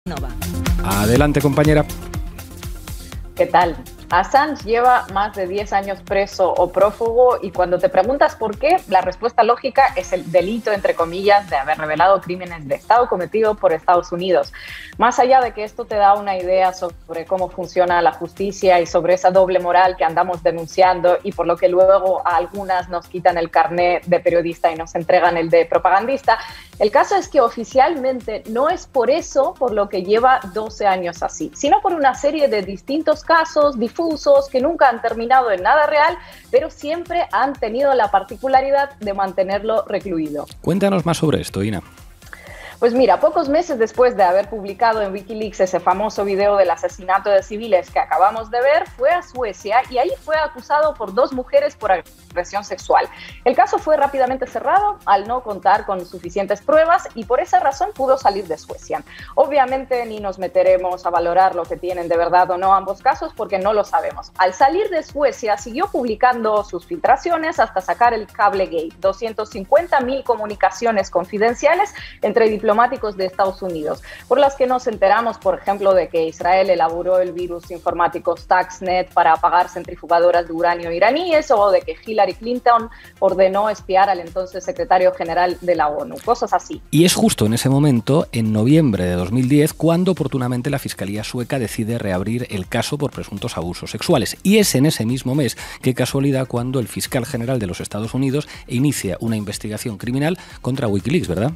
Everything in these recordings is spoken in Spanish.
Nova. Adelante, compañera. ¿Qué tal? Assange lleva más de 10 años preso o prófugo y cuando te preguntas por qué, la respuesta lógica es el delito, entre comillas, de haber revelado crímenes de Estado cometidos por Estados Unidos. Más allá de que esto te da una idea sobre cómo funciona la justicia y sobre esa doble moral que andamos denunciando y por lo que luego a algunas nos quitan el carné de periodista y nos entregan el de propagandista, el caso es que oficialmente no es por eso por lo que lleva 12 años así, sino por una serie de distintos casos difusos que nunca han terminado en nada real, pero siempre han tenido la particularidad de mantenerlo recluido. Cuéntanos más sobre esto, Ina. Pues mira, pocos meses después de haber publicado en Wikileaks ese famoso video del asesinato de civiles que acabamos de ver, fue a Suecia y ahí fue acusado por 2 mujeres por agresión sexual. El caso fue rápidamente cerrado al no contar con suficientes pruebas y por esa razón pudo salir de Suecia. Obviamente ni nos meteremos a valorar lo que tienen de verdad o no ambos casos porque no lo sabemos. Al salir de Suecia siguió publicando sus filtraciones hasta sacar el Cablegate, 250.000 comunicaciones confidenciales entre diplomáticos de Estados Unidos, por las que nos enteramos, por ejemplo, de que Israel elaboró el virus informático Stuxnet para apagar centrifugadoras de uranio iraníes o de que Hillary Clinton ordenó espiar al entonces secretario general de la ONU, cosas así. Y es justo en ese momento, en noviembre de 2010, cuando oportunamente la Fiscalía sueca decide reabrir el caso por presuntos abusos sexuales. Y es en ese mismo mes, qué casualidad, cuando el fiscal general de los Estados Unidos inicia una investigación criminal contra Wikileaks, ¿verdad?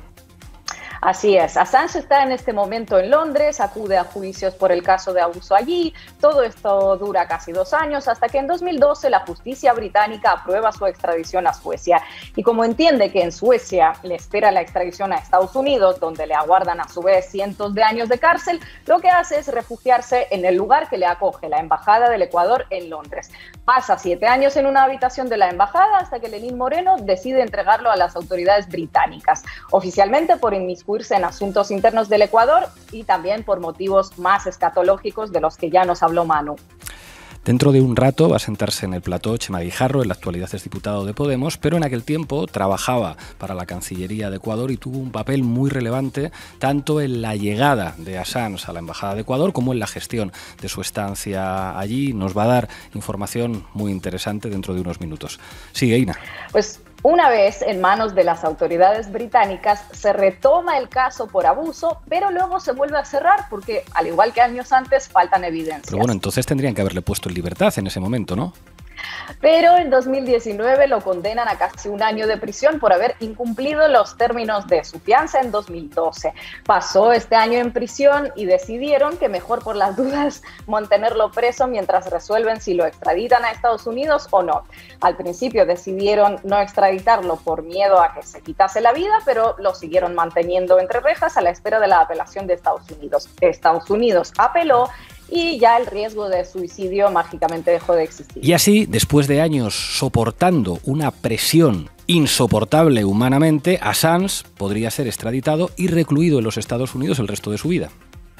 Así es, Assange está en este momento en Londres, acude a juicios por el caso de abuso allí, todo esto dura casi 2 años, hasta que en 2012 la justicia británica aprueba su extradición a Suecia. Y como entiende que en Suecia le espera la extradición a Estados Unidos, donde le aguardan a su vez cientos de años de cárcel, lo que hace es refugiarse en el lugar que le acoge, la Embajada del Ecuador en Londres. Pasa 7 años en una habitación de la embajada hasta que Lenín Moreno decide entregarlo a las autoridades británicas, oficialmente por inmiscuirse en asuntos internos del Ecuador y también por motivos más escatológicos de los que ya nos habló Manu. Dentro de un rato va a sentarse en el plató Chema Guijarro, en la actualidad es diputado de Podemos, pero en aquel tiempo trabajaba para la Cancillería de Ecuador y tuvo un papel muy relevante tanto en la llegada de Assange a la Embajada de Ecuador como en la gestión de su estancia allí. Nos va a dar información muy interesante dentro de unos minutos. Sigue, Ina. Pues una vez en manos de las autoridades británicas se retoma el caso por abuso, pero luego se vuelve a cerrar porque, al igual que años antes, faltan evidencias. Pero bueno, entonces tendrían que haberle puesto en libertad en ese momento, ¿no? Pero en 2019 lo condenan a casi 1 año de prisión por haber incumplido los términos de su fianza en 2012. Pasó este año en prisión y decidieron que mejor por las dudas mantenerlo preso mientras resuelven si lo extraditan a Estados Unidos o no. Al principio decidieron no extraditarlo por miedo a que se quitase la vida, pero lo siguieron manteniendo entre rejas a la espera de la apelación de Estados Unidos. Estados Unidos apeló y ya el riesgo de suicidio mágicamente dejó de existir. Y así, después de años soportando una presión insoportable humanamente, Assange podría ser extraditado y recluido en los Estados Unidos el resto de su vida.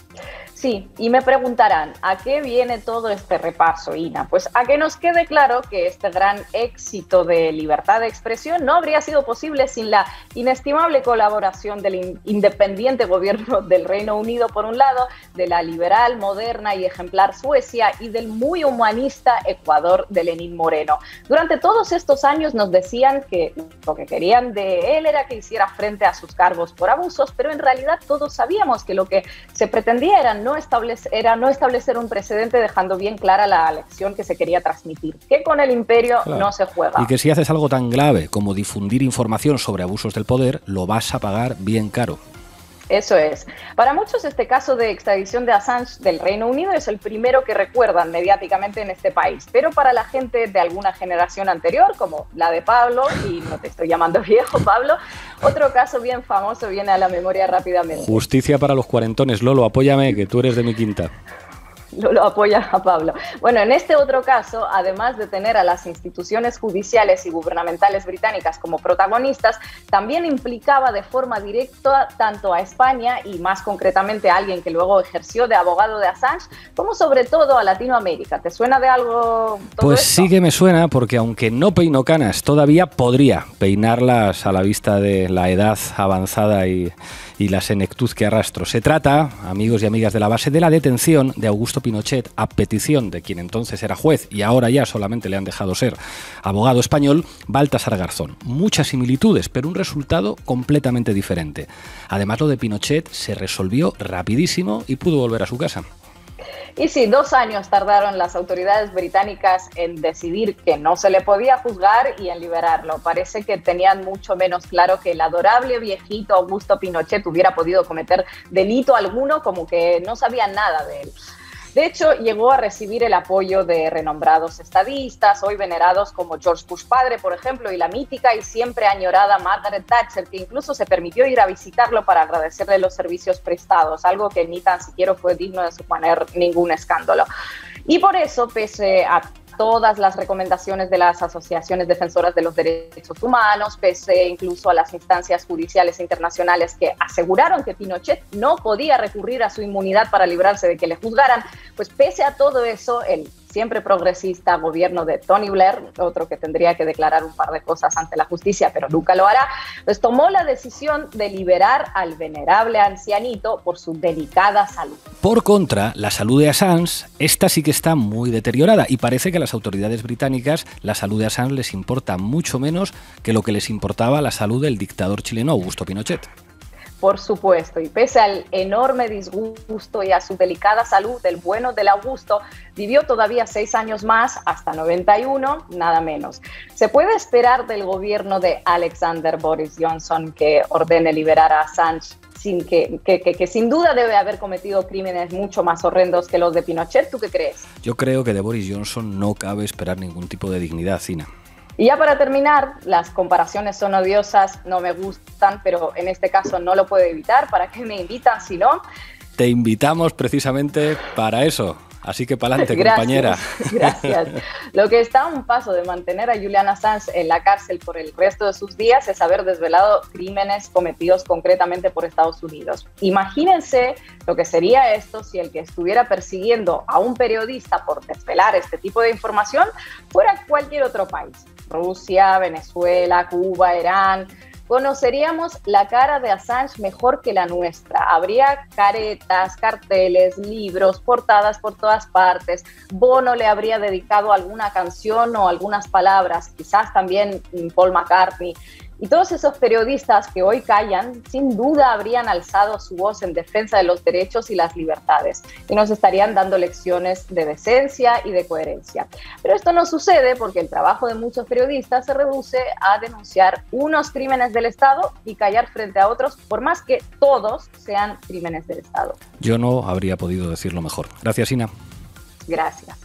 Sí, y me preguntarán, ¿a qué viene todo este repaso, Ina? Pues a que nos quede claro que este gran éxito de libertad de expresión no habría sido posible sin la inestimable colaboración del independiente gobierno del Reino Unido, por un lado, de la liberal, moderna y ejemplar Suecia y del muy humanista Ecuador de Lenín Moreno. Durante todos estos años nos decían que lo que querían de él era que hiciera frente a sus cargos por abusos, pero en realidad todos sabíamos que lo que se pretendía era no establecer un precedente, dejando bien clara la lección que se quería transmitir, que con el imperio no se juega. Y que si haces algo tan grave como difundir información sobre abusos del poder, lo vas a pagar bien caro. Eso es. Para muchos este caso de extradición de Assange del Reino Unido es el primero que recuerdan mediáticamente en este país, pero para la gente de alguna generación anterior, como la de Pablo, y no te estoy llamando viejo, Pablo, otro caso bien famoso viene a la memoria rápidamente. Justicia para los cuarentones. Lolo, apóyame, que tú eres de mi quinta. Lo apoya a Pablo. Bueno, en este otro caso, además de tener a las instituciones judiciales y gubernamentales británicas como protagonistas, también implicaba de forma directa tanto a España y más concretamente a alguien que luego ejerció de abogado de Assange, como sobre todo a Latinoamérica. ¿Te suena de algo todo Pues esto? Sí que me suena, porque aunque no peino canas, todavía podría peinarlas a la vista de la edad avanzada y y la senectud que arrastro. Se trata, amigos y amigas de la base, de la detención de Augusto Pinochet a petición de quien entonces era juez y ahora ya solamente le han dejado ser abogado español, Baltasar Garzón. Muchas similitudes, pero un resultado completamente diferente. Además, lo de Pinochet se resolvió rapidísimo y pudo volver a su casa. Y sí, 2 años tardaron las autoridades británicas en decidir que no se le podía juzgar y en liberarlo. Parece que tenían mucho menos claro que el adorable viejito Augusto Pinochet hubiera podido cometer delito alguno, como que no sabían nada de él. De hecho, llegó a recibir el apoyo de renombrados estadistas, hoy venerados como George Bush padre, por ejemplo, y la mítica y siempre añorada Margaret Thatcher, que incluso se permitió ir a visitarlo para agradecerle los servicios prestados, algo que ni tan siquiera fue digno de suponer ningún escándalo. Y por eso, pese a todas las recomendaciones de las asociaciones defensoras de los derechos humanos, pese incluso a las instancias judiciales internacionales que aseguraron que Pinochet no podía recurrir a su inmunidad para librarse de que le juzgaran, pues pese a todo eso, el siempre progresista gobierno de Tony Blair, otro que tendría que declarar un par de cosas ante la justicia, pero nunca lo hará, pues tomó la decisión de liberar al venerable ancianito por su delicada salud. Por contra, la salud de Assange, esta sí que está muy deteriorada y parece que a las autoridades británicas la salud de Assange les importa mucho menos que lo que les importaba la salud del dictador chileno Augusto Pinochet. Por supuesto, y pese al enorme disgusto y a su delicada salud, el bueno del Augusto vivió todavía 6 años más, hasta 91, nada menos. ¿Se puede esperar del gobierno de Alexander Boris Johnson que ordene liberar a Assange sin que sin duda debe haber cometido crímenes mucho más horrendos que los de Pinochet? ¿Tú qué crees? Yo creo que de Boris Johnson no cabe esperar ningún tipo de dignidad, Zina. Y ya para terminar, las comparaciones son odiosas, no me gustan, pero en este caso no lo puedo evitar. ¿Para qué me invitan si no? Te invitamos precisamente para eso. Así que pa'lante, compañera. Gracias. Lo que está a un paso de mantener a Julian Assange en la cárcel por el resto de sus días es haber desvelado crímenes cometidos concretamente por Estados Unidos. Imagínense lo que sería esto si el que estuviera persiguiendo a un periodista por desvelar este tipo de información fuera cualquier otro país. Rusia, Venezuela, Cuba, Irán. Conoceríamos la cara de Assange mejor que la nuestra. Habría caretas, carteles, libros, portadas por todas partes. Bono le habría dedicado alguna canción o algunas palabras, quizás también Paul McCartney. Y todos esos periodistas que hoy callan, sin duda habrían alzado su voz en defensa de los derechos y las libertades y nos estarían dando lecciones de decencia y de coherencia. Pero esto no sucede porque el trabajo de muchos periodistas se reduce a denunciar unos crímenes del Estado y callar frente a otros, por más que todos sean crímenes del Estado. Yo no habría podido decirlo mejor. Gracias, Ina. Gracias.